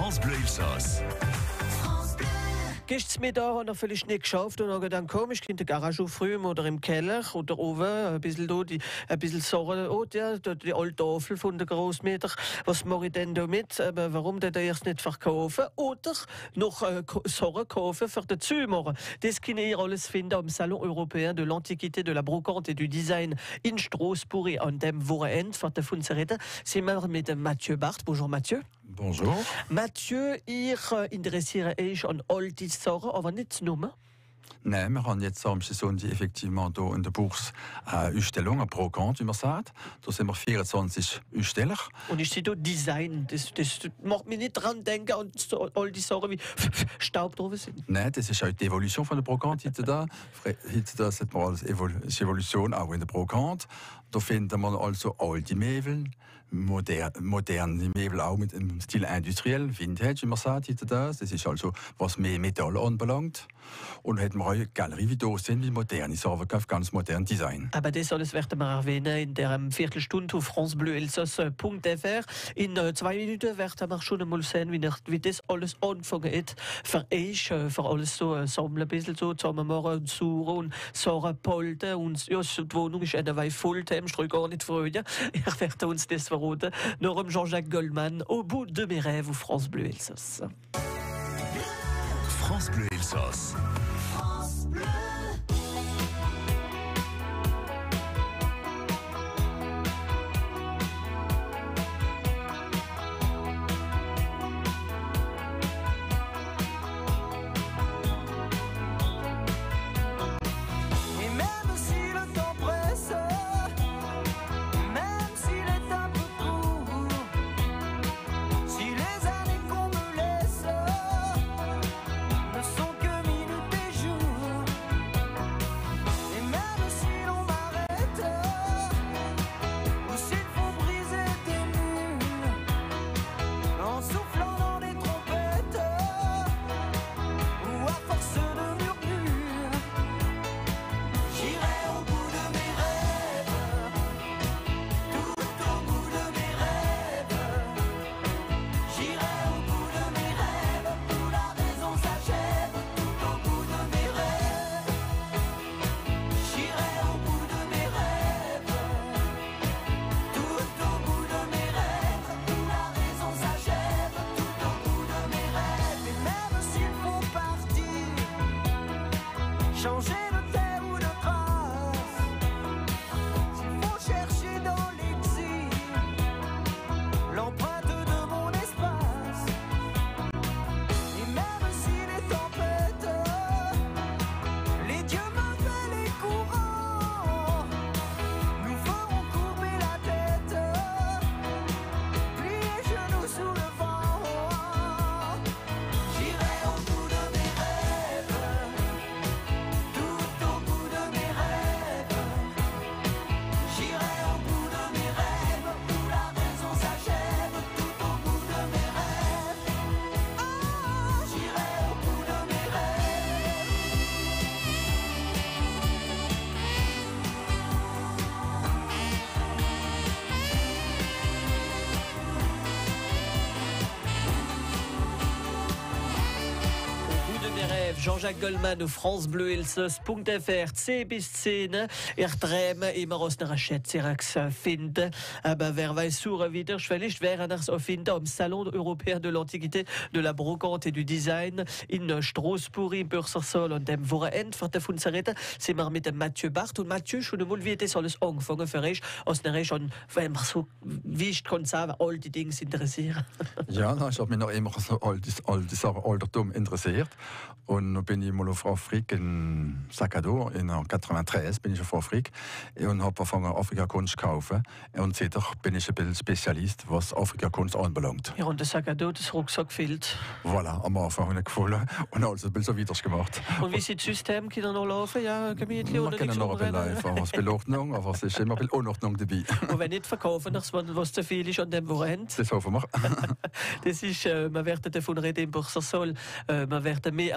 France Bleu Elsass. Gestern Mittag haben wir vielleicht nicht geschafft und dann gedacht, komm, ich gehe in die Garage aufräumen oder im Keller oder oben ein bisschen Sorgen. Oh, die alte Tafel von der Großmutter, was mache ich denn da mit? Aber warum denn erst nicht verkaufen? Oder noch Sorgen kaufen für den Zimmer. Das kann ihr alles finden am Salon Européen de l'Antiquité, de la Brocante et du Design in Strasbourg an dem Wochenende. Für davon zu reden sind wir mit Mathieu Barth. Bonjour Mathieu. Bonjour. Mathieu, ihr interessiert euch an all die Sachen, aber nicht nur. Nein, wir haben jetzt am Sonntag effektivement hier in der Bourse eine Ausstellung, eine Brocante, wie man sagt. Da sind wir 24 Aussteller. Und ich sehe hier Design. Das macht mich nicht dran denken an all die Sachen, wie Staub drauf sind. Nein, das ist auch die Evolution von der Brocante heute da. Heute da sieht man als Evolution auch in der Brocante. Da finden wir also alte Möbel, moderne Möbel auch mit dem Stil industriell, Vintage, wie man sagt heute da. Das ist also, was mehr Metall anbelangt. Und dann hätten wir auch eine Galerie, wie da sind, wie moderne Sachen, ganz modern Design. Aber das alles werden wir erwähnen in der Viertelstunde auf francebleuelsass.fr. In 2 Minuten werden wir schon einmal sehen, wie das alles angefangen hat. Für euch, für alles so sammeln, ein bisschen so zusammen machen und suchen und Sachen behalten. Und ja, die Wohnung ist eine voll, ich freue gar nicht Freude. Ich werde uns das verraten. Noch Jean-Jacques Goldman, au bout de mes rêves, auf France Bleu Elsass. France Bleu Elsass. Jean-Jacques Goldman auf francebleuelsass.fr 10 bis 10. Ich träume immer aus einer Schätze finden. Aber wer weiß suchen wieder, vielleicht werden wir es finden am Salon Européen de l'Antiquité, de la Brocante et du Design in Strasbourg, im Bürsersaal. Und dem Wochenende, für davon zu reden, sind wir mit dem Mathieu Barth. Und Mathieu, schon einmal, wie das alles angefangen für euch, aus einer schon, wenn man so, wie ich kann sagen, all die Dinge interessieren. Ja, ich habe mich noch immer so alte Sachen, Altertum interessiert. Und dann bin ich mal auf Afrika in Sakado, in 1993 bin ich auf Afrika und habe angefangen Afrika-Kunst zu kaufen. Und seitdem bin ich ein bisschen Spezialist, was Afrika-Kunst anbelangt. Ja, und der Sakado, das Rucksack fehlt. Voilà, am Anfang habe ich gefallen und alles ein bisschen so weiter gemacht. Und wie sieht das System? Kann er noch laufen? Ja, gemütlich oder nichts? Man kann noch ein bisschen laufen, es ist Ordnung, aber es ist immer ein bisschen Unordnung dabei. Und wenn nicht verkaufen, was zu viel ist an dem Wochenende? Das hoffen wir. Das ist, wir werden davon reden im Bürsersaal, wir werden mehr erfahren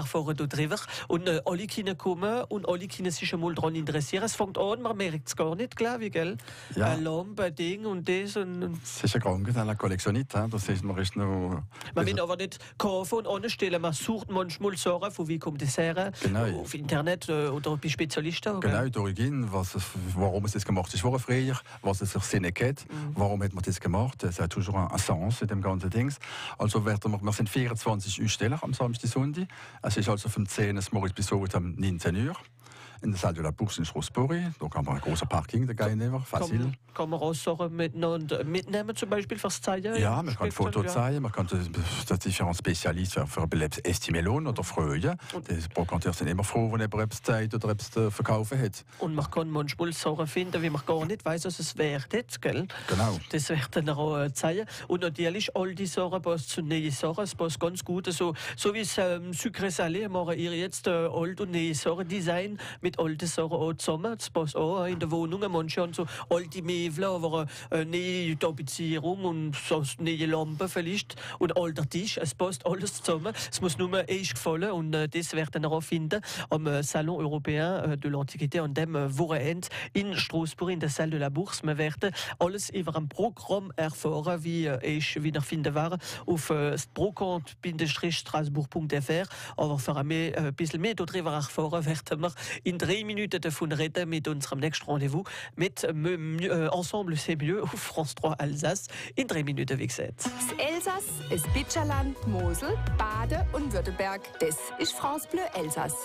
drüber. Und alle können kommen und alle können sich einmal daran interessieren. Es fängt an, man merkt es gar nicht, glaube ich, gell? Ja. Ein Lampe, ein Ding und das. Und Es ist ein Kranken an der Kollektionit, das ist man ist noch... man will aber nicht kaufen und anstellen. Man sucht manchmal Sachen, von wie kommt das her? Genau. Auf Internet oder bei Spezialisten. Gell? Genau, die Origin, warum es das gemacht ist, war früher, was es sich Sinn hat, warum hat man das gemacht, es hat toujours un Sens in dem ganzen Dings. Also wir sind 24 Aussteller am Samstag, Sonntag. Es ist also vom 10 Uhr bis am 19 Uhr. In der Salle de la Bourse in Strasbourg. Da kann man ein großer Parking da nehmen, facile. Kann man auch Sachen miteinander mitnehmen, zum Beispiel fürs Zeigen? Ja, man kann Fotos zeigen, man kann different Spezialisten für Estimelon oder Freude. Die Brokanteure sind immer froh, wenn jemand etwas zeigt oder etwas zu verkaufen hat. Und man kann manchmal Sachen finden, wie man gar nicht weiß, was es wert ist, gell? Genau. Das wird dann auch zeigen. Und natürlich, all die Sachen passt zu neuen Sachen, es passt ganz gut. So wie es Sucre Salé machen ihr jetzt alt und neue Sachen Design mit alten Sachen auch zusammen. Das passt auch in der Wohnung. Manche haben so alte Möbel, aber neue Tapezierung und so neue Lampen vielleicht und alter Tisch. Es passt alles zusammen. Es muss nur echt gefallen und das werden wir auch finden am Salon Européen de l'Antiquité an dem Wochenende in Straßburg in der Salle de la Bourse. Wir werden alles über ein Programm erfahren, wie ich wieder finden war auf brocante-strasbourg.fr. Aber für ein bisschen mehr darüber erfahren werden wir in 3 Minuten davon reden mit unserem nächsten Rendezvous mit Ensemble c'est mieux auf France 3 Alsace in 3 Minuten, wie gesagt. Das Elsass ist Bitscherland, Mosel, Bade und Württemberg. Das ist France Bleu Elsass.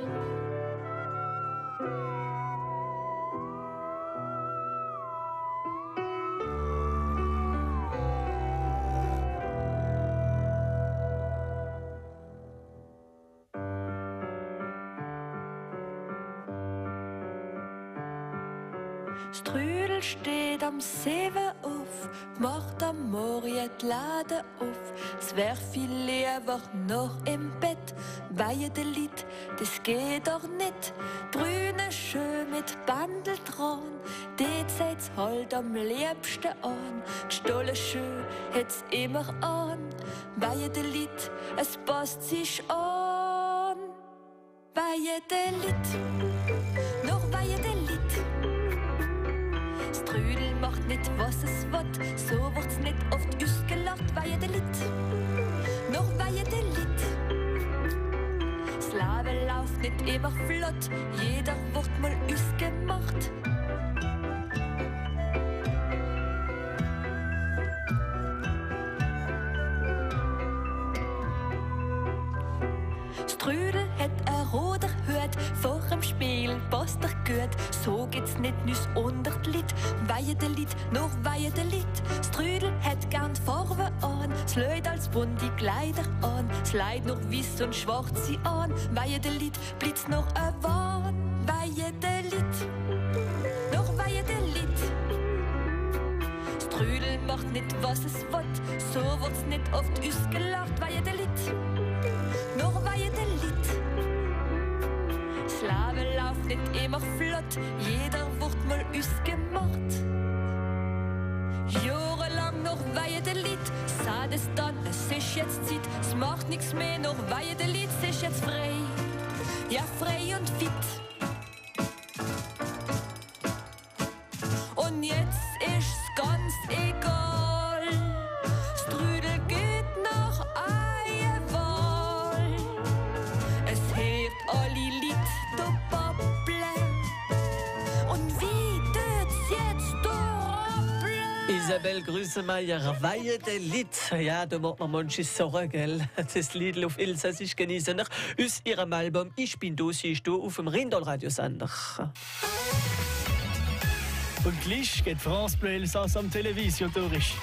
Strudel steht am Seven auf, macht am Morgen die Lade auf. Es wär viel lieber noch im Bett, weil der Lied, das geht doch nicht. Brüne schön mit Bandel dran, die zeigt's halt am liebsten an. Die Stolle schön hätt's immer an, weil der Lied, es passt sich an. Weil der Lied, noch weil der Lied. Strudel macht nicht, was es will, so wird's nicht oft ausgelacht, weil der Lied, noch weil der Lied. Das Leben läuft nicht immer flott, jeder wird mal ausgemacht. Strudel hat ein roter Hut, vor dem Spiel passt er gut. So geht's nicht nüs unter die Lied, weil der Lied, noch weil der Lied. Strudel hat gern Farbe an, es lädt als bunte Kleider an. Es leiht noch weiß und schwarz sie an, weil der Lied blitzt noch ein Wahn. Weil der Lied, noch weil der Lied. Strudel macht nicht, was es will, so wird's nicht oft ausgelacht, weil der Lied. Noch weil der Lied. Das Leben läuft nicht immer flott, jeder wird mal ausgemacht. Jahrelang noch weil der Lied, sagt es dann, es ist jetzt Zeit, es macht nichts mehr, noch weil der Lied, es ist jetzt frei, ja frei und fit. Und jetzt ist's ganz egal, Strudel geht nach Eiewahl. Es hört alle Lied da babbeln. Und wie tut's jetzt da rappeln? Isabel Grüßemeier, Weihe der Lied. Ja, da macht man manches Sachen, gell? Das Lied auf Elsassisch genießen nach aus ihrem Album Ich bin da, sie ist da auf dem Rindal-Radiosender. Und gleich geht France Bleu Elsass am Television durch.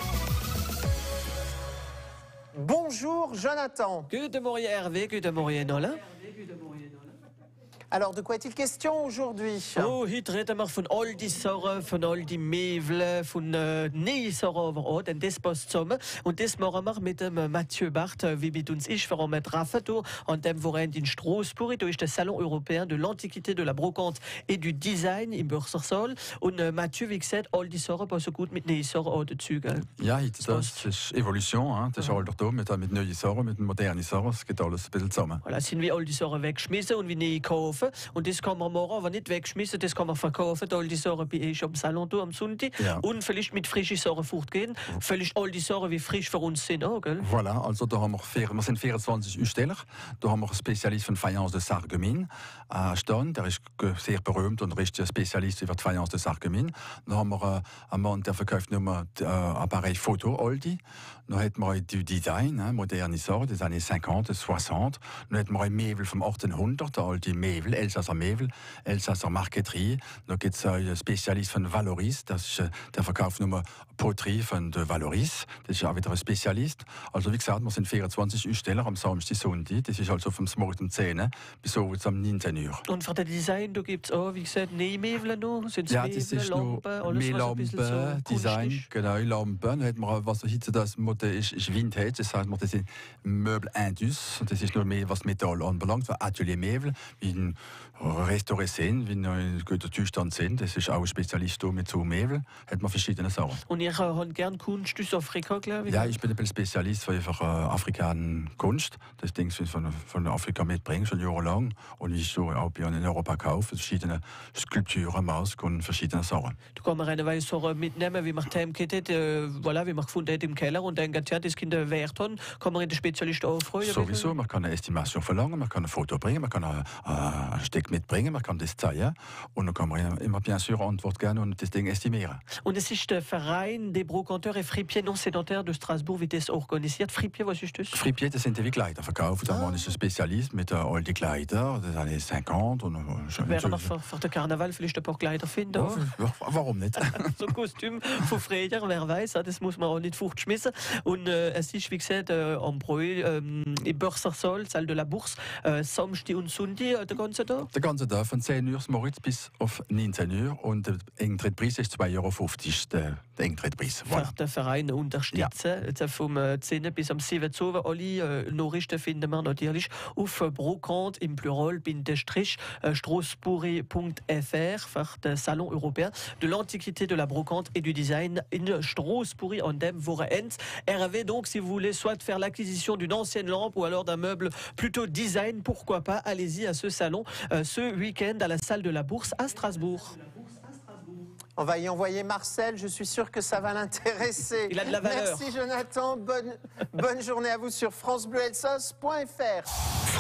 Bonjour Jonathan. Guten Morgen Hervé, guten Morgen Nola. Alors, de quoi est-il question aujourd'hui? Oh, heute reden wir von all die Sachen, von all die Mevel, von Neesachen overall, denn das passt zusammen. Und das machen wir mit dem Mathieu Barth, wie mit uns ist, für einen Treffen an dem Wochenende in Straßburg. Da ist der Salon européen de l'Antiquité, de la Brocante et du Design im Börsersaal. Und Mathieu, wie gesagt, all die Sachen passen gut mit Neesachen auch dazu, gell? Ja, das ist Evolution, das ist alles da, mit neuen Sachen, mit modernen Sachen, das geht alles ein bisschen zusammen. Voilà, sind wir all die Sachen weggeschmissen und wir nie kaufen. Und das kann man machen, aber nicht wegschmissen, das kann man verkaufen. All die Sachen bei euch am Salon am Sonntag. Ja. Und vielleicht mit frischen Sachen fortgehen. Vielleicht all die Sachen, wie frisch für uns sind auch, gell? Voilà, also da haben wir sind 24 Aussteller. Da haben wir einen Spezialist von Fayence de Sarreguemines stehen. Der ist sehr berühmt und ist Spezialist über die Fayence de Sarreguemines. Dann haben wir einen Mann, der verkauft nur Appareil Foto, Aldi. Dann hat man du Design, moderne Sachen des années 50, 60. Dann hat man ein Mevel vom 1800, der alte Mevel, Elsasser Marqueterie. Dann gibt es einen Spezialist von Valoris, der verkauft nur Poterie von de Valoris. Das ist auch wieder ein Spezialist. Also wie gesagt, wir sind 24 Aussteller am Samstag, Sonntag. Das ist also vom Morgen um 10 bis so am 19 Uhr. Und für das Design, da gibt es auch, wie gesagt, Nähmöbel noch. Sind's Ja, Möbel, das ist Lampen, noch alles, mehr was ein bisschen Lampen, so Design, Kunst ist. genau, Lampen. Dann hat man, was heute das Motto ist Vintage, das heißt, das sind Möbel Indus. Und das ist nur mehr, was Metall anbelangt, für Atelier-Möbel, wie ein Restaurant sind, wie ein guter Zustand sind. Das ist auch ein Spezialist mit so Möbel. Hat man verschiedene Sachen. Und ihr habt gerne Kunst aus Afrika, glaube ich? Ja, ich bin ein Spezialist für Afrikaner-Kunst. Das Ding von Afrika mitbringen, schon jahrelang. Und ich so auch in Europa kaufe, verschiedene Skulpturen, Mask und verschiedene Sachen. Du kannst mir eine Weise Sachen mitnehmen, wie man heimgeht, voilà, wie man gefunden hat im Keller und denkt, ja, das Kinder wert haben, kann man den Spezialist auch freuen. Sowieso, man kann eine Estimation verlangen, man kann ein Foto bringen, man kann ein Stück mitbringen, man kann das zeigen und dann kann man immer bien sûr Antwort gerne und das Ding estimieren. Und es ist der Verein des Brocanteurs et Fripiers non sédentaires de Strasbourg, wie das organisiert. Fripier, was ist das? Fripier, das sind die Kleider verkauft. Der Mann ist ein Spezialist mit all die Kleider des années 50 und Wäre noch für den Karneval vielleicht ein paar Kleider finden. Ja, warum nicht? So ein Kostüm von früher, wer weiß, das muss man auch nicht fortschmissen. Und es ist, wie gesagt, am Brühl, im Börsersaal, Salle de la Bourse, Samstag und Sonntag, der ganze Tag. Der ganze Tag, von 10 Uhr morgens bis auf 19 Uhr. Und der Eintrittpreis ist 2,50 €, der Eintrittpreis. Voilà. Für den Verein unterstützen. Ja. Vom 10 bis am 7 Uhr. Alle Nachrichten finden wir natürlich auf Brocante im Plural Strasbourg.fr für den Salon européen de l'Antiquité, de la Brocante et du Design in Straßburg en dem Wochenende. RV donc, si vous voulez soit faire l'acquisition d'une ancienne lampe ou alors d'un meuble plutôt design, pourquoi pas, allez-y à ce salon ce week-end à la salle de la Bourse à Strasbourg. On va y envoyer Marcel, je suis sûr que ça va l'intéresser. Il a de la valeur. Merci Jonathan, bonne journée à vous sur francebleuelsass.fr.